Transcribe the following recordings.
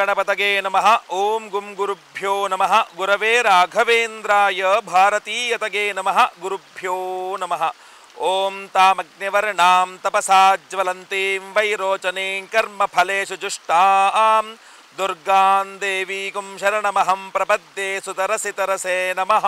ಗಣಪತಗೆ ನಮಃ. ಓಂ ಗುಂ ಗುರುಭ್ಯೋ ನಮಃ. ಗುರವೇ ರಾಘವೇಂದ್ರಾಯ ಭಾರತೀಯತಗೆ ನಮಃ. ಗುರುಭ್ಯೋ ನಮಃ. ಓಂ ತಾಮಗ್ನಿವರ್ಣಾಂ ತಪಸಾ ಜ್ವಲಂತೀಂ ವೈರೋಚನೀಂ ಕರ್ಮಫಲೇಷು ಜುಷ್ಟಾಂ ದುರ್ಗಾಂ ದೇವೀಂ ಶರಣಮಹಂ ಪ್ರಪದ್ಯೆ ಸುತರಸಿ ತರಸೆ ನಮಃ.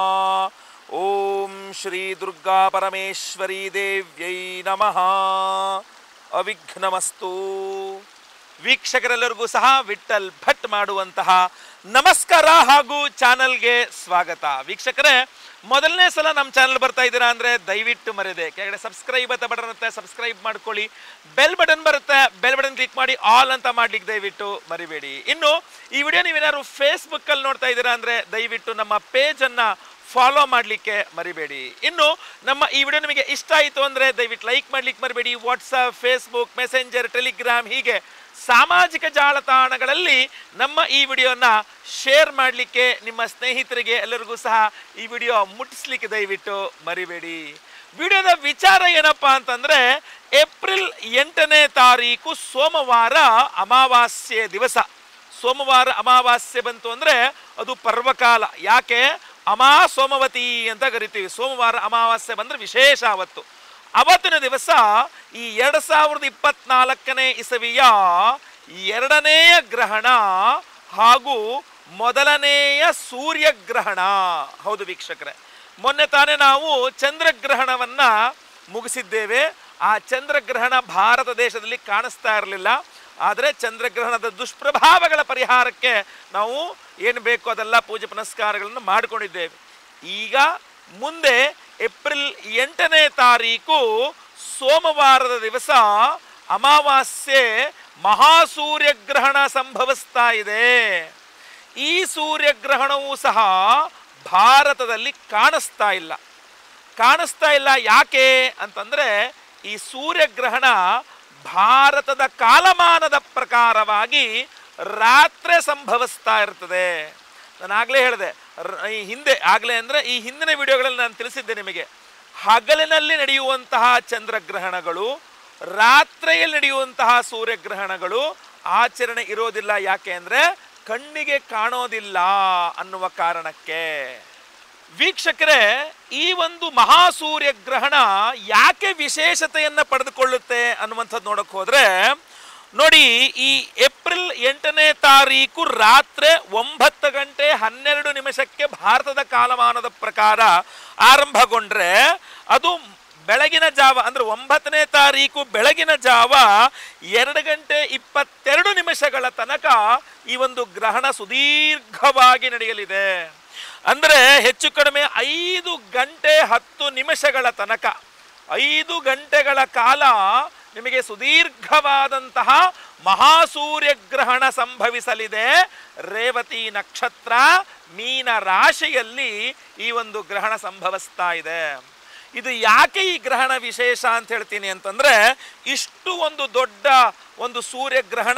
ಓಂ ಶ್ರೀ ದುರ್ಗಾ ಪರಮೇಶ್ವರಿ ದೇವ್ಯೈ ನಮಃ. ಅವಿಘ್ನಮಸ್ತು. ವೀಕ್ಷಕರೆಲ್ಲರಿಗೂ ಸಹ ವಿಠಲ್ ಭಟ್ ಮಾಡುವಂತಹ ನಮಸ್ಕಾರ ಹಾಗೂ ಚಾನಲ್ಗೆ ಸ್ವಾಗತ. ವೀಕ್ಷಕರೇ, ಮೊದಲನೇ ಸಲ ನಮ್ಮ ಚಾನಲ್ ಬರ್ತಾ ಇದ್ದೀರಾ ಅಂದರೆ ದಯವಿಟ್ಟು ಮರೆಯದೆ ಕೆಳಗಡೆ ಸಬ್ಸ್ಕ್ರೈಬ್ ಅಂತ ಬಟನ್ ಇರುತ್ತೆ, ಸಬ್ಸ್ಕ್ರೈಬ್ ಮಾಡ್ಕೊಳ್ಳಿ. ಬೆಲ್ ಬಟನ್ ಬರುತ್ತೆ, ಬೆಲ್ ಬಟನ್ ಕ್ಲಿಕ್ ಮಾಡಿ ಆಲ್ ಅಂತ ಮಾಡ್ಲಿಕ್ಕೆ ದಯವಿಟ್ಟು ಮರಿಬೇಡಿ. ಇನ್ನು ಈ ವಿಡಿಯೋ ನೀವೇನಾದ್ರು ಫೇಸ್ಬುಕ್ಕಲ್ಲಿ ನೋಡ್ತಾ ಇದ್ದೀರಾ ಅಂದರೆ ದಯವಿಟ್ಟು ನಮ್ಮ ಪೇಜನ್ನು ಫಾಲೋ ಮಾಡಲಿಕ್ಕೆ ಮರಿಬೇಡಿ. ಇನ್ನು ನಮ್ಮ ಈ ವಿಡಿಯೋ ನಿಮಗೆ ಇಷ್ಟ ಆಯಿತು ಅಂದರೆ ದಯವಿಟ್ಟು ಲೈಕ್ ಮಾಡಲಿಕ್ಕೆ ಮರಿಬೇಡಿ. ವಾಟ್ಸಪ್, ಫೇಸ್ಬುಕ್, ಮೆಸೆಂಜರ್, ಟೆಲಿಗ್ರಾಮ್ ಹೀಗೆ ಸಾಮಾಜಿಕ ಜಾಲತಾಣಗಳಲ್ಲಿ ನಮ್ಮ ಈ ವಿಡಿಯೋನ ಶೇರ್ ಮಾಡಲಿಕ್ಕೆ, ನಿಮ್ಮ ಸ್ನೇಹಿತರಿಗೆ ಎಲ್ಲರಿಗೂ ಸಹ ಈ ವಿಡಿಯೋ ಮುಟ್ಟಿಸ್ಲಿಕ್ಕೆ ದಯವಿಟ್ಟು ಮರಿಬೇಡಿ. ವಿಡಿಯೋದ ವಿಚಾರ ಏನಪ್ಪ ಅಂತಂದರೆ, ಏಪ್ರಿಲ್ 8ನೇ ತಾರೀಕು ಸೋಮವಾರ ಅಮಾವಾಸ್ಯೆ ದಿವಸ. ಸೋಮವಾರ ಅಮಾವಾಸ್ಯೆ ಬಂತು ಅಂದರೆ ಅದು ಪರ್ವಕಾಲ. ಯಾಕೆ ಅಮಾ ಸೋಮವತಿ ಅಂತ ಕರಿತೀವಿ. ಸೋಮವಾರ ಅಮಾವಾಸ್ಯೆ ಬಂದರೆ ವಿಶೇಷ ಅವತ್ತು. ಅವತ್ತಿನ ದಿವಸ ಈ 2024ನೇ ಇಸವಿಯ 2ನೇಯ ಗ್ರಹಣ ಹಾಗೂ ಮೊದಲನೆಯ ಸೂರ್ಯಗ್ರಹಣ. ಹೌದು ವೀಕ್ಷಕರೇ, ಮೊನ್ನೆ ತಾನೇ ನಾವು ಚಂದ್ರಗ್ರಹಣವನ್ನು ಮುಗಿಸಿದ್ದೇವೆ. ಆ ಚಂದ್ರಗ್ರಹಣ ಭಾರತ ದೇಶದಲ್ಲಿ ಕಾಣಿಸ್ತಾ ಇರಲಿಲ್ಲ. ಆದರೆ ಚಂದ್ರಗ್ರಹಣದ ದುಷ್ಪ್ರಭಾವಗಳ ಪರಿಹಾರಕ್ಕೆ ನಾವು ಏನು ಬೇಕೋ ಅದೆಲ್ಲ ಪೂಜೆ ಪುನಸ್ಕಾರಗಳನ್ನು ಮಾಡಿಕೊಂಡಿದ್ದೇವೆ. ಈಗ ಮುಂದೆ ಏಪ್ರಿಲ್ 8ನೇ ತಾರೀಕು ಸೋಮವಾರದ ದಿವಸ ಅಮಾವಾಸ್ಯೆ ಮಹಾಸೂರ್ಯಗ್ರಹಣ ಸಂಭವಿಸ್ತಾ ಇದೆ. ಈ ಸೂರ್ಯಗ್ರಹಣವೂ ಸಹ ಭಾರತದಲ್ಲಿ ಕಾಣಿಸ್ತಾ ಇಲ್ಲ. ಯಾಕೆ ಅಂತಂದರೆ, ಈ ಸೂರ್ಯಗ್ರಹಣ ಭಾರತದ ಕಾಲಮಾನದ ಪ್ರಕಾರವಾಗಿ ರಾತ್ರಿ ಸಂಭವಿಸ್ತಾ ಇರ್ತದೆ. ನಾನು ಆಗಲೇ ಹೇಳಿದೆ, ಈ ಹಿಂದಿನ ವಿಡಿಯೋಗಳಲ್ಲಿ ನಾನು ತಿಳಿಸಿದ್ದೆ ನಿಮಗೆ, ಹಗಲಿನಲ್ಲಿ ನಡೆಯುವಂತಹ ಚಂದ್ರಗ್ರಹಣಗಳು, ರಾತ್ರಿಯಲ್ಲಿ ನಡೆಯುವಂತಹ ಸೂರ್ಯಗ್ರಹಣಗಳು ಆಚರಣೆ ಇರೋದಿಲ್ಲ. ಯಾಕೆ ಅಂದರೆ ಕಣ್ಣಿಗೆ ಕಾಣೋದಿಲ್ಲ ಅನ್ನುವ ಕಾರಣಕ್ಕೆ. ವೀಕ್ಷಕರೇ, ಈ ಒಂದು ಮಹಾಸೂರ್ಯಗ್ರಹಣ ಯಾಕೆ ವಿಶೇಷತೆಯನ್ನು ಪಡೆದುಕೊಳ್ಳುತ್ತೆ ಅನ್ನುವಂಥದ್ದು ನೋಡಕ್ಕೆ ಹೋದರೆ, ನೋಡಿ, ಈ ಏಪ್ರಿಲ್ 8ನೇ ತಾರೀಕು ರಾತ್ರಿ 9:12 ಭಾರತದ ಕಾಲಮಾನದ ಪ್ರಕಾರ ಆರಂಭಗೊಂಡ್ರೆ, ಅದು ಬೆಳಗಿನ ಜಾವ ಅಂದರೆ 9ನೇ ತಾರೀಕು ಬೆಳಗಿನ ಜಾವ 2:22 ತನಕ ಈ ಒಂದು ಗ್ರಹಣ ಸುದೀರ್ಘವಾಗಿ ನಡೆಯಲಿದೆ. ಅಂದರೆ ಹೆಚ್ಚು ಕಡಿಮೆ 5 ಗಂಟೆ 10 ನಿಮಿಷಗಳ ತನಕ, 5 ಗಂಟೆಗಳ ಕಾಲ ನಿಮಗೆ ಸುದೀರ್ಘವಾದಂತಹ ಮಹಾಸೂರ್ಯಗ್ರಹಣ ಸಂಭವಿಸಲಿದೆ. ರೇವತಿ ನಕ್ಷತ್ರ ಮೀನ ರಾಶಿಯಲ್ಲಿ ಈ ಒಂದು ಗ್ರಹಣ ಸಂಭವಿಸ್ತಾ ಇದೆ. ಇದು ಯಾಕೆ ಈ ಗ್ರಹಣ ವಿಶೇಷ ಅಂತ ಹೇಳ್ತೀನಿ ಅಂತಂದರೆ, ಇಷ್ಟು ಒಂದು ದೊಡ್ಡ ಒಂದು ಸೂರ್ಯಗ್ರಹಣ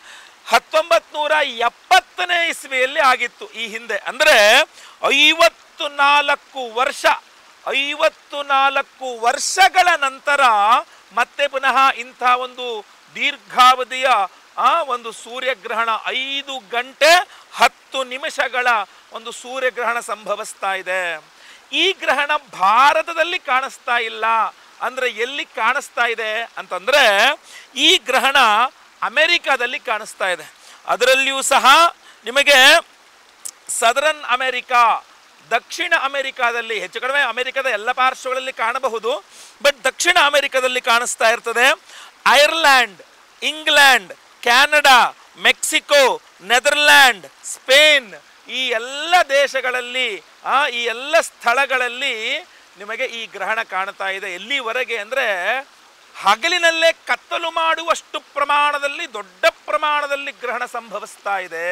1970ನೇ ಇಸ್ವಿಯಲ್ಲಿ ಆಗಿತ್ತು ಈ ಹಿಂದೆ. ಅಂದರೆ 54 ವರ್ಷಗಳ ನಂತರ ಮತ್ತೆ ಪುನಃ ಇಂಥ ಒಂದು ದೀರ್ಘಾವಧಿಯ ಒಂದು ಸೂರ್ಯಗ್ರಹಣ, 5 ಗಂಟೆ 10 ನಿಮಿಷಗಳ ಒಂದು ಸೂರ್ಯಗ್ರಹಣ ಸಂಭವಿಸ್ತಾ ಇದೆ. ಈ ಗ್ರಹಣ ಭಾರತದಲ್ಲಿ ಕಾಣಿಸ್ತಾ ಇಲ್ಲ. ಅಂದರೆ ಎಲ್ಲಿ ಕಾಣಿಸ್ತಾ ಇದೆ ಅಂತಂದರೆ, ಈ ಗ್ರಹಣ ಅಮೆರಿಕಾದಲ್ಲಿ ಕಾಣಿಸ್ತಾ ಇದೆ. ಅದರಲ್ಲಿಯೂ ಸಹ ನಿಮಗೆ ಸದರನ್ ಅಮೆರಿಕಾ, ದಕ್ಷಿಣ ಅಮೆರಿಕಾದಲ್ಲಿ, ಹೆಚ್ಚು ಕಡಿಮೆ ಅಮೆರಿಕದ ಎಲ್ಲ ಪಾರ್ಶ್ವಗಳಲ್ಲಿ ಕಾಣಬಹುದು, ಬಟ್ ದಕ್ಷಿಣ ಅಮೆರಿಕದಲ್ಲಿ ಕಾಣಿಸ್ತಾ ಇರ್ತದೆ. Ireland, England, Canada, Mexico, Netherland, Spain, ಈ ಎಲ್ಲ ದೇಶಗಳಲ್ಲಿ, ಈ ಎಲ್ಲ ಸ್ಥಳಗಳಲ್ಲಿ ನಿಮಗೆ ಈ ಗ್ರಹಣ ಕಾಣ್ತಾ ಇದೆ. ಎಲ್ಲಿವರೆಗೆ ಅಂದರೆ, ಹಗಲಿನಲ್ಲೇ ಕತ್ತಲು ಮಾಡುವಷ್ಟು ಪ್ರಮಾಣದಲ್ಲಿ, ದೊಡ್ಡ ಪ್ರಮಾಣದಲ್ಲಿ ಗ್ರಹಣ ಸಂಭವಿಸ್ತಾ ಇದೆ.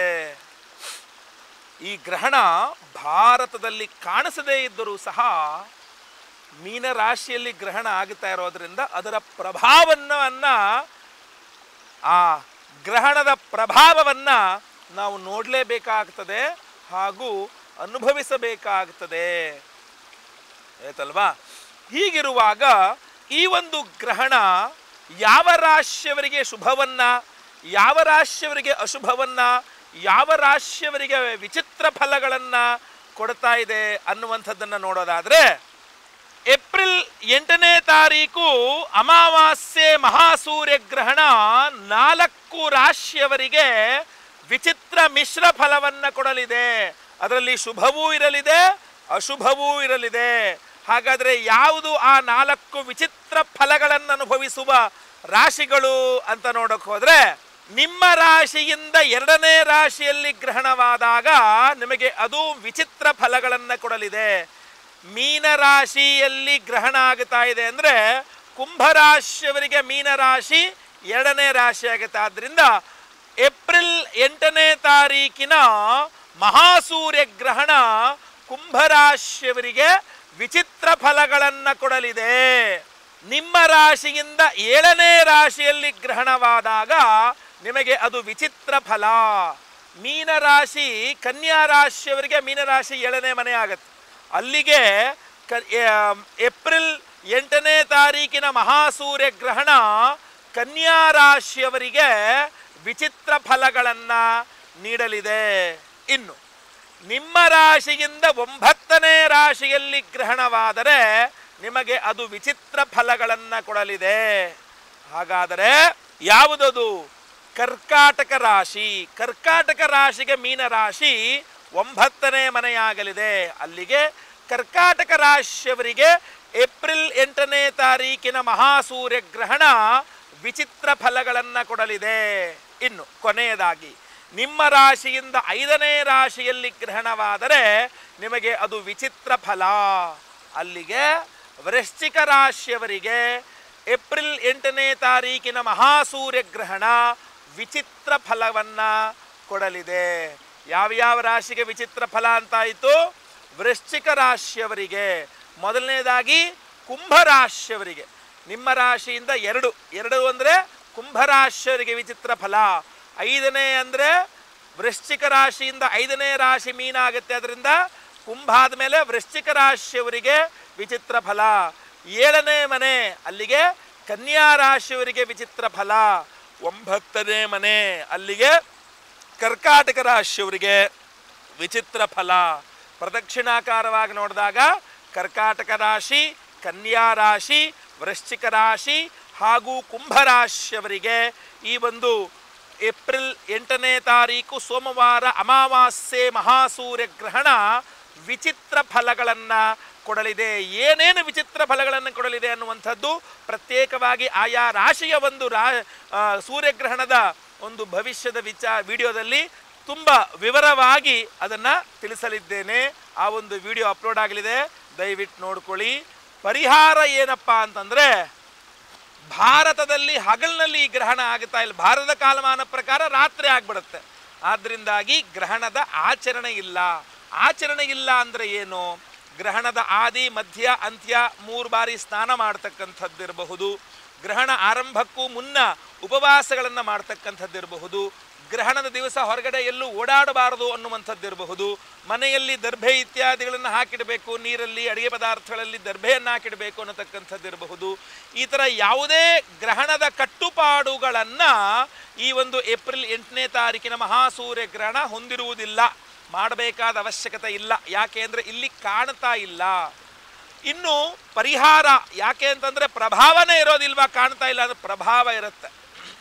ಈ ಗ್ರಹಣ ಭಾರತದಲ್ಲಿ ಕಾಣಿಸದೇ ಇದ್ದರೂ ಸಹ ಮೀನರಾಶಿಯಲ್ಲಿ ಗ್ರಹಣ ಆಗುತ್ತಾ ಇರೋದ್ರಿಂದ ಅದರ ಪ್ರಭಾವವನ್ನು, ಆ ಗ್ರಹಣದ ಪ್ರಭಾವವನ್ನು ನಾವು ನೋಡಲೇಬೇಕಾಗ್ತದೆ ಹಾಗೂ ಅನುಭವಿಸಬೇಕಾಗ್ತದೆ, ಆಯ್ತಲ್ವಾ? ಹೀಗಿರುವಾಗ ಈ ಒಂದು ಗ್ರಹಣ ಯಾವ ರಾಶಿಯವರಿಗೆ ಶುಭವನ್ನ, ಯಾವ ರಾಶಿಯವರಿಗೆ ಅಶುಭವನ್ನ, ಯಾವ ರಾಶಿಯವರಿಗೆ ವಿಚಿತ್ರ ಫಲಗಳನ್ನ ಕೊಡ್ತಾ ಇದೆ ಅನ್ನುವಂಥದ್ದನ್ನು ನೋಡೋದಾದ್ರೆ, ಏಪ್ರಿಲ್ 8ನೇ ತಾರೀಕು ಅಮಾವಾಸ್ಯೆ ಮಹಾಸೂರ್ಯಗ್ರಹಣ 4 ರಾಶಿಯವರಿಗೆ ವಿಚಿತ್ರ ಮಿಶ್ರ ಫಲವನ್ನ ಕೊಡಲಿದೆ. ಅದರಲ್ಲಿ ಶುಭವೂ ಇರಲಿದೆ, ಅಶುಭವೂ ಇರಲಿದೆ. ಹಾಗಾದ್ರೆ ಯಾವುದು ಆ 4 ವಿಚಿತ್ರ ಫಲಗಳನ್ನು ಅನುಭವಿಸುವ ರಾಶಿಗಳು ಅಂತ ನೋಡಕ್ ಹೋದ್ರೆ, ನಿಮ್ಮ ರಾಶಿಯಿಂದ 2ನೇ ರಾಶಿಯಲ್ಲಿ ಗ್ರಹಣವಾದಾಗ ನಿಮಗೆ ಅದು ವಿಚಿತ್ರ ಫಲಗಳನ್ನು ಕೊಡಲಿದೆ. ಮೀನರಾಶಿಯಲ್ಲಿ ಗ್ರಹಣ ಆಗ್ತಾ ಇದೆ ಅಂದ್ರೆ ಕುಂಭರಾಶಿಯವರಿಗೆ ಮೀನರಾಶಿ 2ನೇ ರಾಶಿ ಆಗುತ್ತೆ. ಆದ್ರಿಂದ ಏಪ್ರಿಲ್ 8ನೇ ತಾರೀಕಿನ ಮಹಾಸೂರ್ಯ ಗ್ರಹಣ ಕುಂಭರಾಶಿಯವರಿಗೆ ವಿಚಿತ್ರ ಫಲಗಳನ್ನು ಕೊಡಲಿದೆ. ನಿಮ್ಮ ರಾಶಿಯಿಂದ 7ನೇ ರಾಶಿಯಲ್ಲಿ ಗ್ರಹಣವಾದಾಗ ನಿಮಗೆ ಅದು ವಿಚಿತ್ರ ಫಲ. ಮೀನರಾಶಿ ಕನ್ಯಾ ರಾಶಿಯವರಿಗೆ ಮೀನರಾಶಿ 7ನೇ ಮನೆ ಆಗುತ್ತೆ. ಅಲ್ಲಿಗೆ ಏಪ್ರಿಲ್ 8ನೇ ತಾರೀಕಿನ ಮಹಾಸೂರ್ಯ ಗ್ರಹಣ ಕನ್ಯಾ ರಾಶಿಯವರಿಗೆ ವಿಚಿತ್ರ ಫಲಗಳನ್ನು ನೀಡಲಿದೆ. ಇನ್ನು ನಿಮ್ಮ ರಾಶಿಯಿಂದ 9ನೇ ರಾಶಿಯಲ್ಲಿ ಗ್ರಹಣವಾದರೆ ನಿಮಗೆ ಅದು ವಿಚಿತ್ರ ಫಲಗಳನ್ನು ಕೊಡಲಿದೆ. ಹಾಗಾದರೆ ಯಾವುದದು? ಕರ್ಕಾಟಕ ರಾಶಿ. ಕರ್ಕಾಟಕ ರಾಶಿಗೆ ಮೀನರಾಶಿ 9ನೇ ಮನೆಯಾಗಲಿದೆ. ಅಲ್ಲಿಗೆ ಕರ್ಕಾಟಕ ರಾಶಿಯವರಿಗೆ ಏಪ್ರಿಲ್ 8ನೇ ತಾರೀಕಿನ ಮಹಾಸೂರ್ಯ ಗ್ರಹಣ ವಿಚಿತ್ರ ಫಲಗಳನ್ನು ಕೊಡಲಿದೆ. ಇನ್ನು ಕೊನೆಯದಾಗಿ ನಿಮ್ಮ ರಾಶಿಯಿಂದ 5ನೇ ರಾಶಿಯಲ್ಲಿ ಗ್ರಹಣವಾದರೆ ನಿಮಗೆ ಅದು ವಿಚಿತ್ರ ಫಲ. ಅಲ್ಲಿಗೆ ವೃಶ್ಚಿಕ ರಾಶಿಯವರಿಗೆ ಏಪ್ರಿಲ್ 8ನೇ ತಾರೀಕಿನ ಮಹಾಸೂರ್ಯ ಗ್ರಹಣ ವಿಚಿತ್ರ ಫಲವನ್ನು ಕೊಡಲಿದೆ. ಯಾವ್ಯಾವ ರಾಶಿಗೆ ವಿಚಿತ್ರ ಫಲ ಅಂತಾಯಿತು? ವೃಶ್ಚಿಕ ರಾಶಿಯವರಿಗೆ, ಮೊದಲನೇದಾಗಿ ಕುಂಭರಾಶಿಯವರಿಗೆ. ನಿಮ್ಮ ರಾಶಿಯಿಂದ 2 ಅಂದರೆ ಕುಂಭರಾಶಿಯವರಿಗೆ ವಿಚಿತ್ರ ಫಲ. 5ನೇ ಅಂದರೆ ವೃಶ್ಚಿಕ ರಾಶಿಯಿಂದ 5ನೇ ರಾಶಿ ಮೀನಾಗುತ್ತೆ. ಅದರಿಂದ ಕುಂಭ ಆದಮೇಲೆ ವೃಶ್ಚಿಕ ರಾಶಿಯವರಿಗೆ ವಿಚಿತ್ರ ಫಲ. 7ನೇ ಮನೆ ಅಲ್ಲಿಗೆ ಕನ್ಯಾ ರಾಶಿಯವರಿಗೆ ವಿಚಿತ್ರ ಫಲ. 9ನೇ ಮನೆ ಅಲ್ಲಿಗೆ ಕರ್ಕಾಟಕ ರಾಶಿಯವರಿಗೆ ವಿಚಿತ್ರ ಫಲ. ಪ್ರದಕ್ಷಿಣಾಕಾರವಾಗಿ ನೋಡಿದಾಗ ಕರ್ಕಾಟಕ ರಾಶಿ, ಕನ್ಯಾ ರಾಶಿ, ವೃಶ್ಚಿಕ ರಾಶಿ ಹಾಗೂ ಕುಂಭರಾಶಿಯವರಿಗೆ ಈ ಒಂದು ಏಪ್ರಿಲ್ 8ನೇ ತಾರೀಕು ಸೋಮವಾರ ಅಮಾವಾಸ್ಯೆ ಮಹಾಸೂರ್ಯ ಗ್ರಹಣ ವಿಚಿತ್ರ ಫಲಗಳನ್ನು ಕೊಡಲಿದೆ. ಏನೇನು ವಿಚಿತ್ರ ಫಲಗಳನ್ನು ಕೊಡಲಿದೆ ಅನ್ನುವಂಥದ್ದು ಪ್ರತ್ಯೇಕವಾಗಿ ಆಯಾ ರಾಶಿಯ ಒಂದು ಸೂರ್ಯಗ್ರಹಣದ ಒಂದು ಭವಿಷ್ಯದ ವಿಡಿಯೋದಲ್ಲಿ ತುಂಬ ವಿವರವಾಗಿ ಅದನ್ನು ತಿಳಿಸಲಿದ್ದೇನೆ. ಆ ಒಂದು ವಿಡಿಯೋ ಅಪ್ಲೋಡ್ ಆಗಲಿದೆ, ದಯವಿಟ್ಟು ನೋಡ್ಕೊಳ್ಳಿ. ಪರಿಹಾರ ಏನಪ್ಪ ಅಂತಂದರೆ, ಭಾರತದಲ್ಲಿ ಹಗಲಿನಲ್ಲಿ ಈ ಗ್ರಹಣ ಆಗುತ್ತಾ ಇಲ್ಲ, ಭಾರತದ ಕಾಲಮಾನ ಪ್ರಕಾರ ರಾತ್ರಿ ಆಗ್ಬಿಡುತ್ತೆ. ಆದ್ದರಿಂದಾಗಿ ಗ್ರಹಣದ ಆಚರಣೆ ಇಲ್ಲ. ಆಚರಣೆ ಇಲ್ಲ ಅಂದರೆ ಏನು? ಗ್ರಹಣದ ಆದಿ ಮಧ್ಯ ಅಂತ್ಯ 3 ಬಾರಿ ಸ್ನಾನ ಮಾಡ್ತಕ್ಕಂಥದ್ದಿರಬಹುದು, ಗ್ರಹಣ ಆರಂಭಕ್ಕೂ ಮುನ್ನ ಉಪವಾಸಗಳನ್ನು ಮಾಡ್ತಕ್ಕಂಥದ್ದಿರಬಹುದು, ಗ್ರಹಣದ ದಿವಸ ಹೊರಗಡೆ ಎಲ್ಲೂ ಓಡಾಡಬಾರದು ಅನ್ನುವಂಥದ್ದಿರಬಹುದು, ಮನೆಯಲ್ಲಿ ದರ್ಭೆ ಇತ್ಯಾದಿಗಳನ್ನು ಹಾಕಿಡಬೇಕು, ನೀರಲ್ಲಿ ಅಡುಗೆ ಪದಾರ್ಥಗಳಲ್ಲಿ ದರ್ಭೆಯನ್ನು ಹಾಕಿಡಬೇಕು ಅನ್ನತಕ್ಕಂಥದ್ದಿರಬಹುದು. ಈ ಥರ ಯಾವುದೇ ಗ್ರಹಣದ ಕಟ್ಟುಪಾಡುಗಳನ್ನು ಈ ಒಂದು ಏಪ್ರಿಲ್ 8ನೇ ತಾರೀಕಿನ ಮಹಾಸೂರ್ಯ ಗ್ರಹಣ ಹೊಂದಿರುವುದಿಲ್ಲ, ಮಾಡಬೇಕಾದ ಅವಶ್ಯಕತೆ ಇಲ್ಲ. ಯಾಕೆ ಅಂದರೆ ಇಲ್ಲಿ ಕಾಣ್ತಾ ಇಲ್ಲ. ಇನ್ನು ಪರಿಹಾರ ಯಾಕೆ ಅಂತಂದರೆ ಪ್ರಭಾವನೇ ಇರೋದಿಲ್ವಾ, ಕಾಣ್ತಾ ಇಲ್ಲ ಅಂದರೆ ಪ್ರಭಾವ ಇರುತ್ತೆ.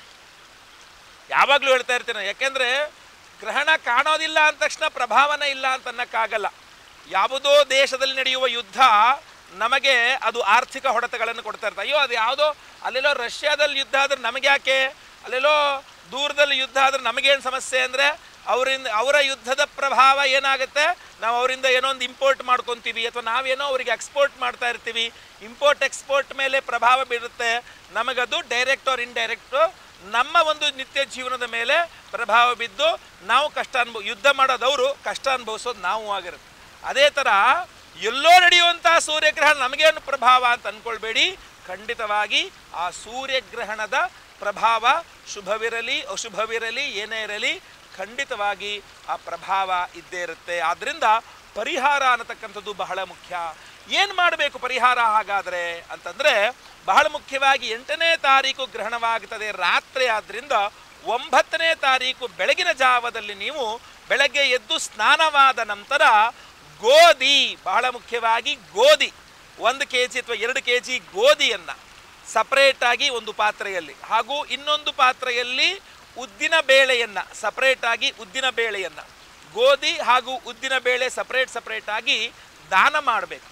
ಯಾವಾಗಲೂ ಹೇಳ್ತಾ ಇರ್ತೀನಿ, ಯಾಕೆಂದರೆ ಗ್ರಹಣ ಕಾಣೋದಿಲ್ಲ ಅಂದ ತಕ್ಷಣ ಪ್ರಭಾವನೇ ಇಲ್ಲ ಅಂತ ಅನ್ನೋಕ್ಕಾಗಲ್ಲ. ಯಾವುದೋ ದೇಶದಲ್ಲಿ ನಡೆಯುವ ಯುದ್ಧ ನಮಗೆ ಅದು ಆರ್ಥಿಕ ಹೊಡೆತಗಳನ್ನು ಕೊಡ್ತಾ ಇರ್ತಾರೆ. ಅಯ್ಯೋ ಅದು ಯಾವುದೋ ಅಲ್ಲೆಲ್ಲೋ ರಷ್ಯಾದಲ್ಲಿ ಯುದ್ಧ ಆದರೆ ನಮಗೆ ಯಾಕೆ, ಅಲ್ಲೆಲ್ಲೋ ದೂರದಲ್ಲಿ ಯುದ್ಧ ಆದರೆ ನಮಗೇನು ಸಮಸ್ಯೆ ಅಂದರೆ ಅವರ ಯುದ್ಧದ ಪ್ರಭಾವ ಏನಾಗುತ್ತೆ, ನಾವು ಅವರಿಂದ ಏನೋ ಒಂದು ಇಂಪೋರ್ಟ್ ಮಾಡ್ಕೊತೀವಿ ಅಥವಾ ನಾವೇನೋ ಅವರಿಗೆ ಎಕ್ಸ್ಪೋರ್ಟ್ ಮಾಡ್ತಾ ಇರ್ತೀವಿ. ಇಂಪೋರ್ಟ್ ಎಕ್ಸ್ಪೋರ್ಟ್ ಮೇಲೆ ಪ್ರಭಾವ ಬೀರುತ್ತೆ. ನಮಗದು ಡೈರೆಕ್ಟ್ ಆರ್ ಇಂಡೈರೆಕ್ಟು ನಮ್ಮ ಒಂದು ನಿತ್ಯ ಜೀವನದ ಮೇಲೆ ಪ್ರಭಾವ ಬಿದ್ದು ನಾವು ಕಷ್ಟ ಯುದ್ಧ ಮಾಡೋದವರು ಕಷ್ಟ ಅನುಭವಿಸೋದು ನಾವು ಆಗಿರುತ್ತೆ. ಅದೇ ಥರ ಎಲ್ಲೋ ನಡೆಯುವಂಥ ಸೂರ್ಯಗ್ರಹಣ ನಮಗೇನು ಪ್ರಭಾವ ಅಂತ ಅಂದ್ಕೊಳ್ಬೇಡಿ. ಖಂಡಿತವಾಗಿ ಆ ಸೂರ್ಯಗ್ರಹಣದ ಪ್ರಭಾವ ಶುಭವಿರಲಿ ಅಶುಭವಿರಲಿ ಏನೇ ಇರಲಿ ಖಂಡಿತವಾಗಿ ಆ ಪ್ರಭಾವ ಇದ್ದೇ ಇರುತ್ತೆ. ಆದ್ದರಿಂದ ಪರಿಹಾರ ಅನ್ನತಕ್ಕಂಥದ್ದು ಬಹಳ ಮುಖ್ಯ. ಏನು ಮಾಡಬೇಕು ಪರಿಹಾರ ಹಾಗಾದರೆ ಅಂತಂದರೆ, ಬಹಳ ಮುಖ್ಯವಾಗಿ 8ನೇ ತಾರೀಕು ಗ್ರಹಣವಾಗುತ್ತದೆ ರಾತ್ರಿ. ಆದ್ದರಿಂದ 9ನೇ ತಾರೀಕು ಬೆಳಗಿನ ಜಾವದಲ್ಲಿ ನೀವು ಬೆಳಗ್ಗೆ ಎದ್ದು ಸ್ನಾನವಾದ ನಂತರ ಗೋಧಿ, ಬಹಳ ಮುಖ್ಯವಾಗಿ ಗೋಧಿ 1 kg ಅಥವಾ 2 kg ಗೋಧಿಯನ್ನು ಸಪ್ರೇಟಾಗಿ ಒಂದು ಪಾತ್ರೆಯಲ್ಲಿ, ಹಾಗೂ ಇನ್ನೊಂದು ಪಾತ್ರೆಯಲ್ಲಿ ಉದ್ದಿನ ಬೇಳೆಯನ್ನು ಸಪ್ರೇಟಾಗಿ, ಉದ್ದಿನ ಬೇಳೆಯನ್ನು, ಗೋಧಿ ಹಾಗೂ ಉದ್ದಿನ ಬೇಳೆ ಸಪ್ರೇಟಾಗಿ ದಾನ ಮಾಡಬೇಕು.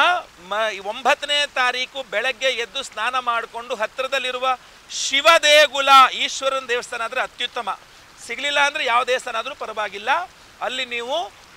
9ನೇ ತಾರೀಕು ಬೆಳಗ್ಗೆ ಎದ್ದು ಸ್ನಾನ ಮಾಡಿಕೊಂಡು ಹತ್ತಿರದಲ್ಲಿರುವ ಶಿವದೇಗುಲ, ಈಶ್ವರನ ದೇವಸ್ಥಾನ ಆದರೆ ಅತ್ಯುತ್ತಮ, ಸಿಗಲಿಲ್ಲ ಅಂದರೆ ಯಾವ ದೇವಸ್ಥಾನ ಆದರೂ ಪರವಾಗಿಲ್ಲ, ಅಲ್ಲಿ ನೀವು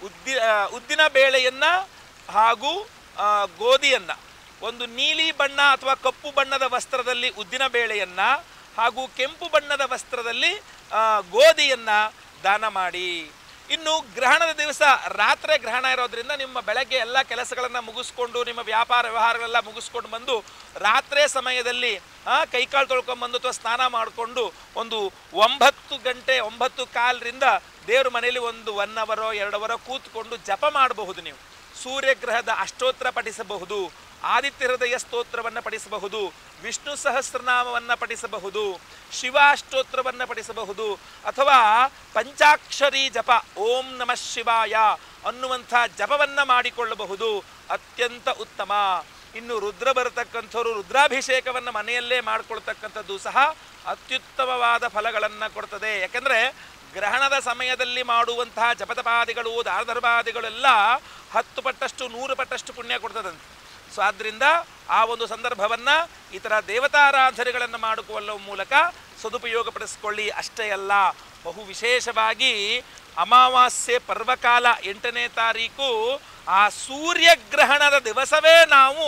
ಉದ್ದಿನ ಬೇಳೆಯನ್ನು ಹಾಗೂ ಗೋಧಿಯನ್ನು, ಒಂದು ನೀಲಿ ಬಣ್ಣ ಅಥವಾ ಕಪ್ಪು ಬಣ್ಣದ ವಸ್ತ್ರದಲ್ಲಿ ಉದ್ದಿನ ಬೇಳೆಯನ್ನು ಹಾಗೂ ಕೆಂಪು ಬಣ್ಣದ ವಸ್ತ್ರದಲ್ಲಿ ಗೋಧಿಯನ್ನು ದಾನ ಮಾಡಿ. ಇನ್ನು ಗ್ರಹಣದ ದಿವಸ ರಾತ್ರಿ ಗ್ರಹಣ ಇರೋದ್ರಿಂದ ನಿಮ್ಮ ಬೆಳಗ್ಗೆ ಎಲ್ಲ ಕೆಲಸಗಳನ್ನು ಮುಗಿಸ್ಕೊಂಡು, ನಿಮ್ಮ ವ್ಯಾಪಾರ ವ್ಯವಹಾರಗಳೆಲ್ಲ ಮುಗಿಸ್ಕೊಂಡು ಬಂದು ರಾತ್ರಿ ಸಮಯದಲ್ಲಿ ಕೈಕಾಲು ತೊಳ್ಕೊಂಬಂದು ಅಥವಾ ಸ್ನಾನ ಮಾಡಿಕೊಂಡು ಒಂದು 9 ಗಂಟೆ 9:15ರಿಂದ ದೇವ್ರ ಮನೆಯಲ್ಲಿ ಒಂದು 1 ಅವರೋ 2 ಅವರೋ ಕೂತ್ಕೊಂಡು ಜಪ ಮಾಡಬಹುದು. ನೀವು ಸೂರ್ಯಗ್ರಹದ ಅಷ್ಟೋತ್ತರ ಪಠಿಸಬಹುದು, ಆದಿತ್ಯ ಹೃದಯ ಸ್ತೋತ್ರವನ್ನು ಪಠಿಸಬಹುದು, ವಿಷ್ಣು ಸಹಸ್ರನಾಮವನ್ನು ಪಠಿಸಬಹುದು, ಶಿವಾಷ್ಟೋತ್ರವನ್ನು ಪಠಿಸಬಹುದು, ಅಥವಾ ಪಂಚಾಕ್ಷರಿ ಜಪ ಓಂ ನಮಃ ಶಿವಾಯ ಅನ್ನುವಂಥ ಜಪವನ್ನು ಮಾಡಿಕೊಳ್ಳಬಹುದು. ಅತ್ಯಂತ ಉತ್ತಮ. ಇನ್ನು ರುದ್ರ ಬರತಕ್ಕಂಥವ್ರು ರುದ್ರಾಭಿಷೇಕವನ್ನು ಮನೆಯಲ್ಲೇ ಮಾಡಿಕೊಳ್ತಕ್ಕಂಥದ್ದು ಸಹ ಅತ್ಯುತ್ತಮವಾದ ಫಲಗಳನ್ನು ಕೊಡ್ತದೆ. ಯಾಕೆಂದರೆ ಗ್ರಹಣದ ಸಮಯದಲ್ಲಿ ಮಾಡುವಂತಹ ಜಪತಪಾದಿಗಳು, ದಾನಧರ್ಮಾದಿಗಳೆಲ್ಲ 10 ಪಟ್ಟಷ್ಟು 100 ಪಟ್ಟಷ್ಟು ಪುಣ್ಯ ಕೊಡ್ತದಂತೆ. ಸೊ ಆದ್ದರಿಂದ ಆ ಒಂದು ಸಂದರ್ಭವನ್ನು ಈ ಥರ ದೇವತಾರಾಧನೆಗಳನ್ನು ಮಾಡಿಕೊಳ್ಳುವ ಮೂಲಕ ಸದುಪಯೋಗಪಡಿಸ್ಕೊಳ್ಳಿ. ಅಷ್ಟೇ ಅಲ್ಲ, ಬಹು ವಿಶೇಷವಾಗಿ ಅಮಾವಾಸ್ಯೆ ಪರ್ವಕಾಲ 8ನೇ ತಾರೀಕು ಆ ಸೂರ್ಯಗ್ರಹಣದ ದಿವಸವೇ ನಾವು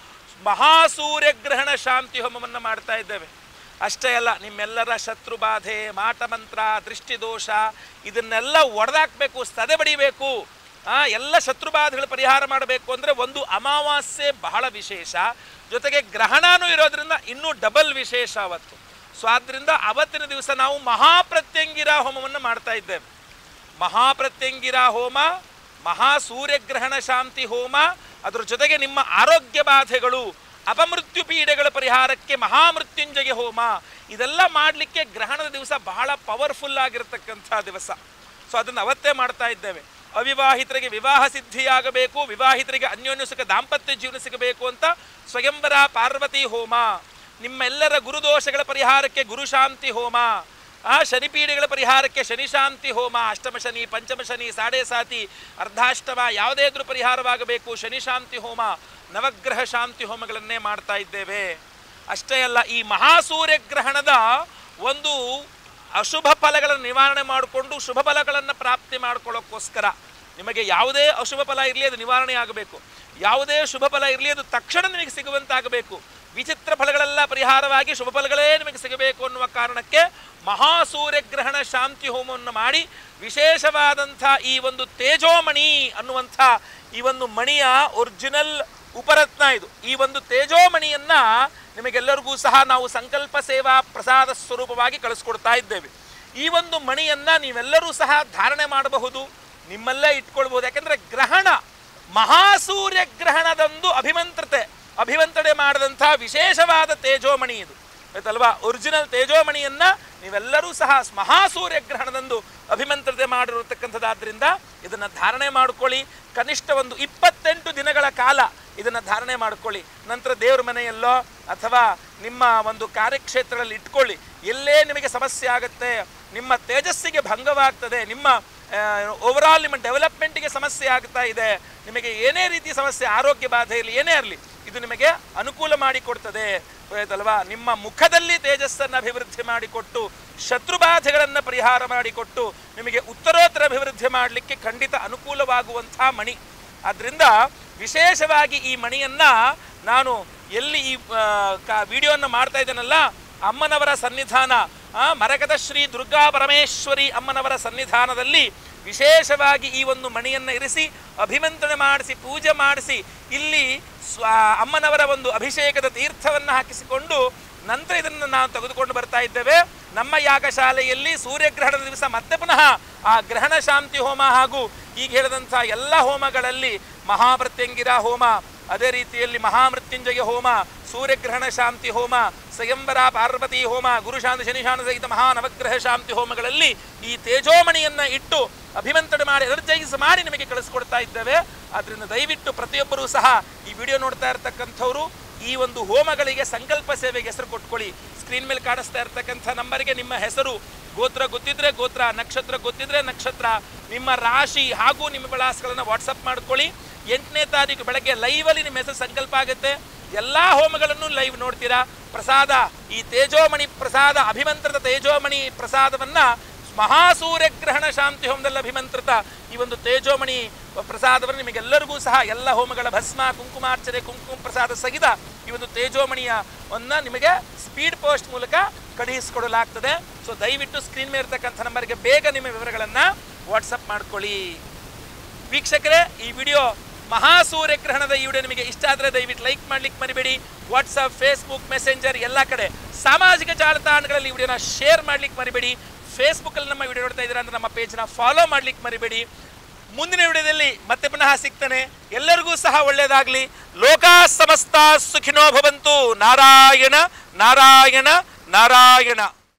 ಮಹಾಸೂರ್ಯಗ್ರಹಣ ಶಾಂತಿ ಹೋಮವನ್ನು ಮಾಡ್ತಾ ಇದ್ದೇವೆ. ಅಷ್ಟೇ ಅಲ್ಲ, ನಿಮ್ಮೆಲ್ಲರ ಶತ್ರುಬಾಧೆ, ಮಾಟಮಂತ್ರ, ದೃಷ್ಟಿದೋಷ ಇದನ್ನೆಲ್ಲ ಒಡೆದಾಕಬೇಕು, ಸದೆ ಬಡಿಬೇಕು. ಎಲ್ಲ ಶತ್ರುಬಾಧೆಗಳು ಪರಿಹಾರ ಮಾಡಬೇಕು ಅಂದರೆ ಒಂದು ಅಮಾವಾಸ್ಯೆ ಬಹಳ ವಿಶೇಷ, ಜೊತೆಗೆ ಗ್ರಹಣನೂ ಇರೋದ್ರಿಂದ ಇನ್ನೂ ಡಬಲ್ ವಿಶೇಷ ಅವತ್ತು. ಸೊ ಆದ್ದರಿಂದ ಅವತ್ತಿನ ದಿವಸ ನಾವು ಮಹಾಪ್ರತ್ಯಂಗಿರಾ ಹೋಮವನ್ನು ಮಾಡ್ತಾ ಇದ್ದೇವೆ. ಮಹಾಪ್ರತ್ಯಂಗಿರಾ ಹೋಮ, ಮಹಾಸೂರ್ಯಗ್ರಹಣ ಶಾಂತಿ ಹೋಮ, ಅದರ ಜೊತೆಗೆ ನಿಮ್ಮ ಆರೋಗ್ಯ ಬಾಧೆಗಳು, ಅಪಮೃತ್ಯು ಪೀಡೆಗಳ ಪರಿಹಾರಕ್ಕೆ ಮಹಾಮೃತ್ಯುಂಜಯ ಹೋಮ, ಇದೆಲ್ಲ ಮಾಡಲಿಕ್ಕೆ ಗ್ರಹಣದ ದಿವಸ ಬಹಳ ಪವರ್ಫುಲ್ ಆಗಿರತಕ್ಕಂಥ ದಿವಸ. ಸೊ ಅದನ್ನು ಅವತ್ತೇ ಮಾಡ್ತಾ ಇದ್ದೇವೆ. ಅವಿವಾಹಿತರಿಗೆ ವಿವಾಹ ಸಿದ್ಧಿಯಾಗಬೇಕು, ವಿವಾಹಿತರಿಗೆ ಅನ್ಯೋನ್ಯ ಸುಖ ದಾಂಪತ್ಯ ಜೀವನ ಸಿಗಬೇಕು ಅಂತ ಸ್ವಯಂವರ ಪಾರ್ವತಿ ಹೋಮ, ನಿಮ್ಮೆಲ್ಲರ ಗುರುದೋಷಗಳ ಪರಿಹಾರಕ್ಕೆ ಗುರುಶಾಂತಿ ಹೋಮ, ಶನಿಪೀಡೆಗಳ ಪರಿಹಾರಕ್ಕೆ ಶನಿಶಾಂತಿ ಹೋಮ, ಅಷ್ಟಮ ಶನಿ, ಪಂಚಮ ಶನಿ, ಸಾಡೆ ಸಾತಿ, ಅರ್ಧಾಷ್ಟಮ ಯಾವುದೇ ಇದ್ರೂ ಪರಿಹಾರವಾಗಬೇಕು, ಶನಿಶಾಂತಿ ಹೋಮ, ನವಗ್ರಹ ಶಾಂತಿ ಹೋಮಗಳನ್ನೇ ಮಾಡ್ತಾ ಇದ್ದೇವೆ. ಅಷ್ಟೇ ಅಲ್ಲ, ಈ ಮಹಾಸೂರ್ಯಗ್ರಹಣದ ಒಂದು ಅಶುಭ ಫಲಗಳನ್ನು ನಿವಾರಣೆ ಮಾಡಿಕೊಂಡು ಶುಭ ಫಲಗಳನ್ನು ಪ್ರಾಪ್ತಿ ಮಾಡ್ಕೊಳ್ಳೋಕ್ಕೋಸ್ಕರ ನಿಮಗೆ ಯಾವುದೇ ಅಶುಭ ಫಲ ಇರಲಿ ಅದು ನಿವಾರಣೆ ಆಗಬೇಕು, ಯಾವುದೇ ಶುಭ ಫಲ ಇರಲಿ ಅದು ತಕ್ಷಣ ನಿಮಗೆ ಸಿಗುವಂತಾಗಬೇಕು, ವಿಚಿತ್ರ ಫಲಗಳೆಲ್ಲ ಪರಿಹಾರವಾಗಿ ಶುಭ ಫಲಗಳೇ ನಿಮಗೆ ಸಿಗಬೇಕು ಅನ್ನುವ ಕಾರಣಕ್ಕೆ ಮಹಾಸೂರ್ಯಗ್ರಹಣ ಶಾಂತಿ ಹೋಮವನ್ನು ಮಾಡಿ ವಿಶೇಷವಾದಂಥ ಈ ಒಂದು ತೇಜೋಮಣಿ ಅನ್ನುವಂಥ ಈ ಒಂದು ಮಣಿಯ ಒರಿಜಿನಲ್ ಉಪರತ್ನ ಇದು. ಈ ಒಂದು ತೇಜೋಮಣಿಯನ್ನು ನಿಮಗೆಲ್ಲರಿಗೂ ಸಹ ನಾವು ಸಂಕಲ್ಪ ಸೇವಾ ಪ್ರಸಾದ ಸ್ವರೂಪವಾಗಿ ಕಳಿಸ್ಕೊಡ್ತಾ ಇದ್ದೇವೆ. ಈ ಒಂದು ಮಣಿಯನ್ನು ನೀವೆಲ್ಲರೂ ಸಹ ಧಾರಣೆ ಮಾಡಬಹುದು, ನಿಮ್ಮಲ್ಲೇ ಇಟ್ಕೊಳ್ಬಹುದು. ಯಾಕೆಂದರೆ ಗ್ರಹಣ ಮಹಾಸೂರ್ಯಗ್ರಹಣದಂದು ಅಭಿಮಂತ್ರಣೆ ಮಾಡಿದಂಥ ವಿಶೇಷವಾದ ತೇಜೋಮಣಿ ಇದು, ಆಯ್ತಲ್ವಾ? ಒರಿಜಿನಲ್ ತೇಜೋಮಣಿಯನ್ನು ನೀವೆಲ್ಲರೂ ಸಹ ಮಹಾಸೂರ್ಯಗ್ರಹಣದಂದು ಅಭಿಮಂತ್ರಣೆ ಮಾಡಿರತಕ್ಕಂಥದ್ದಾದ್ದರಿಂದ ಇದನ್ನು ಧಾರಣೆ ಮಾಡಿಕೊಳ್ಳಿ. ಕನಿಷ್ಠ ಒಂದು 28 ದಿನಗಳ ಕಾಲ ಇದನ್ನು ಧಾರಣೆ ಮಾಡ್ಕೊಳ್ಳಿ. ನಂತರ ದೇವ್ರ ಮನೆಯಲ್ಲೋ ಅಥವಾ ನಿಮ್ಮ ಒಂದು ಕಾರ್ಯಕ್ಷೇತ್ರದಲ್ಲಿ ಇಟ್ಕೊಳ್ಳಿ. ಎಲ್ಲೇ ನಿಮಗೆ ಸಮಸ್ಯೆ ಆಗುತ್ತೆ, ನಿಮ್ಮ ತೇಜಸ್ಸಿಗೆ ಭಂಗವಾಗ್ತದೆ, ನಿಮ್ಮ ಓವರಾಲ್ ನಿಮ್ಮ ಡೆವಲಪ್ಮೆಂಟಿಗೆ ಸಮಸ್ಯೆ ಆಗ್ತಾ ಇದೆ, ನಿಮಗೆ ಏನೇ ರೀತಿಯ ಸಮಸ್ಯೆ, ಆರೋಗ್ಯ ಬಾಧೆ ಇರಲಿ, ಏನೇ ಇರಲಿ, ಇದು ನಿಮಗೆ ಅನುಕೂಲ ಮಾಡಿಕೊಡ್ತದೆ, ಆಯ್ತಲ್ವಾ? ನಿಮ್ಮ ಮುಖದಲ್ಲಿ ತೇಜಸ್ಸನ್ನು ಅಭಿವೃದ್ಧಿ ಮಾಡಿಕೊಟ್ಟು ಶತ್ರುಬಾಧೆಗಳನ್ನು ಪರಿಹಾರ ಮಾಡಿಕೊಟ್ಟು ನಿಮಗೆ ಉತ್ತರೋತ್ತರ ಅಭಿವೃದ್ಧಿ ಮಾಡಲಿಕ್ಕೆ ಖಂಡಿತ ಅನುಕೂಲವಾಗುವಂಥ ಮಣಿ. ಆದ್ದರಿಂದ ವಿಶೇಷವಾಗಿ ಈ ಮಣಿಯನ್ನು ನಾನು ಎಲ್ಲಿ ಈ ವಿಡಿಯೋವನ್ನು ಮಾಡ್ತಾ ಇದ್ದೇನಲ್ಲ, ಅಮ್ಮನವರ ಸನ್ನಿಧಾನ, ಮರಕದ ಶ್ರೀ ದುರ್ಗಾ ಪರಮೇಶ್ವರಿ ಅಮ್ಮನವರ ಸನ್ನಿಧಾನದಲ್ಲಿ ವಿಶೇಷವಾಗಿ ಈ ಒಂದು ಮಣಿಯನ್ನು ಇರಿಸಿ ಅಭಿಮಂತ್ರಣೆ ಮಾಡಿಸಿ ಪೂಜೆ ಮಾಡಿಸಿ ಇಲ್ಲಿ ಅಮ್ಮನವರ ಒಂದು ಅಭಿಷೇಕದ ತೀರ್ಥವನ್ನು ಹಾಕಿಸಿಕೊಂಡು ನಂತರ ಇದನ್ನು ನಾವು ತೆಗೆದುಕೊಂಡು ಬರ್ತಾ ಇದ್ದೇವೆ. ನಮ್ಮ ಯಾಗಶಾಲೆಯಲ್ಲಿ ಸೂರ್ಯಗ್ರಹಣದ ದಿವಸ ಮತ್ತೆ ಪುನಃ ಆ ಗ್ರಹಣ ಶಾಂತಿ ಹೋಮ ಹಾಗೂ ಈಗ ಹೇಳಿದಂಥ ಎಲ್ಲ ಹೋಮಗಳಲ್ಲಿ ಮಹಾಪ್ರತ್ಯಂಗಿರಾ ಹೋಮ, ಅದೇ ರೀತಿಯಲ್ಲಿ ಮಹಾಮೃತ್ಯುಂಜಯ ಹೋಮ, ಸೂರ್ಯಗ್ರಹಣ ಶಾಂತಿ ಹೋಮ, ಸ್ವಯಂವರ ಪಾರ್ವತಿ ಹೋಮ, ಗುರುಶಾಂತಿ ಶನಿಶಾನ ಸಹಿತ ಮಹಾನವಗ್ರಹ ಶಾಂತಿ ಹೋಮಗಳಲ್ಲಿ ಈ ತೇಜೋಮಣಿಯನ್ನು ಇಟ್ಟು ಅಭಿಮಂತ್ರಣ ಮಾಡಿ ಎನರ್ಜೈಸ್ ಮಾಡಿ ನಿಮಗೆ ಕಳಿಸ್ಕೊಡ್ತಾ ಇದ್ದೇವೆ. ಆದ್ದರಿಂದ ದಯವಿಟ್ಟು ಪ್ರತಿಯೊಬ್ಬರೂ ಸಹ ಈ ವಿಡಿಯೋ ನೋಡ್ತಾ ಇರ್ತಕ್ಕಂಥವ್ರು ಈ ಒಂದು ಹೋಮಗಳಿಗೆ ಸಂಕಲ್ಪ ಸೇವೆಗೆ ಹೆಸರು ಕೊಟ್ಕೊಳ್ಳಿ. ಸ್ಕ್ರೀನ್ ಮೇಲೆ ಕಾಣಿಸ್ತಾ ಇರ್ತಕ್ಕಂಥ ನಂಬರ್ಗೆ ನಿಮ್ಮ ಹೆಸರು, ಗೋತ್ರ ಗೊತ್ತಿದ್ರೆ ಗೋತ್ರ, ನಕ್ಷತ್ರ ಗೊತ್ತಿದ್ರೆ ನಕ್ಷತ್ರ, ನಿಮ್ಮ ರಾಶಿ ಹಾಗೂ ನಿಮ್ಮ ವಿಳಾಸಗಳನ್ನು ವಾಟ್ಸಪ್ ಮಾಡ್ಕೊಳ್ಳಿ. 8ನೇ ತಾರೀಕು ಬೆಳಗ್ಗೆ ಲೈವಲ್ಲಿ ನಿಮ್ಮ ಹೆಸರು ಸಂಕಲ್ಪ ಆಗುತ್ತೆ. ಎಲ್ಲ ಹೋಮಗಳನ್ನು ಲೈವ್ ನೋಡ್ತೀರಾ. ಪ್ರಸಾದ, ಈ ತೇಜೋಮಣಿ ಪ್ರಸಾದ, ಅಭಿಮಂತ್ರಿತ ತೇಜೋಮಣಿ ಪ್ರಸಾದವನ್ನು ಮಹಾಸೂರ್ಯಗ್ರಹಣ ಶಾಂತಿ ಹೋಮದಲ್ಲಿ ಅಭಿಮಂತ್ರಿತ ಈ ಒಂದು ತೇಜೋಮಣಿ ಪ್ರಸಾದವನ್ನು ನಿಮಗೆಲ್ಲರಿಗೂ ಸಹ ಎಲ್ಲ ಹೋಮಗಳ ಭಸ್ಮ, ಕುಂಕುಮಾರ್ಚನೆ, ಕುಂಕುಮ ಪ್ರಸಾದ ಸಹಿತ ಈ ಒಂದು ತೇಜೋಮಣಿಯನ್ನು ನಿಮಗೆ ಸ್ಪೀಡ್ ಪೋಸ್ಟ್ ಮೂಲಕ ಕಳುಹಿಸಿಕೊಡಲಾಗ್ತದೆ. ಸೊ ದಯವಿಟ್ಟು ಸ್ಕ್ರೀನ್ ಮೇಲೆ ಇರ್ತಕ್ಕಂಥ ನಂಬರ್ಗೆ ಬೇಗ ನಿಮ್ಮ ವಿವರಗಳನ್ನು ವಾಟ್ಸಪ್ ಮಾಡ್ಕೊಳ್ಳಿ. ವೀಕ್ಷಕರೇ, ಈ ವಿಡಿಯೋ ಮಹಾಸೂರ್ಯಗ್ರಹಣದ ಈ ವಿಡಿಯೋ ನಿಮಗೆ ಇಷ್ಟ ಆದರೆ ದಯವಿಟ್ಟು ಲೈಕ್ ಮಾಡ್ಲಿಕ್ಕೆ ಮರಿಬೇಡಿ. ವಾಟ್ಸಪ್, ಫೇಸ್ಬುಕ್, ಮೆಸೆಂಜರ್ ಎಲ್ಲ ಕಡೆ ಸಾಮಾಜಿಕ ಜಾಲತಾಣಗಳಲ್ಲಿ ಈ ವಿಡಿಯೋನ ಶೇರ್ ಮಾಡ್ಲಿಕ್ಕೆ ಮರಿಬೇಡಿ. ಫೇಸ್ಬುಕ್ಕಲ್ಲಿ ನಮ್ಮ ವಿಡಿಯೋ ನೋಡ್ತಾ ಇದ್ದೀರಾ ಅಂದರೆ ನಮ್ಮ ಪೇಜ್ನ ಫಾಲೋ ಮಾಡ್ಲಿಕ್ಕೆ ಮರಿಬೇಡಿ. ಮುಂದಿನ ವಿಡಿಯೋದಲ್ಲಿ ಮತ್ತೆ ಪುನಃ ಸಿಗ್ತಾನೆ. ಎಲ್ಲರಿಗೂ ಸಹ ಒಳ್ಳೆಯದಾಗಲಿ. ಲೋಕಾ ಸಮಸ್ತ ಸುಖಿನೋ ಭವಂತು. ನಾರಾಯಣ ನಾರಾಯಣ ನಾರಾಯಣ.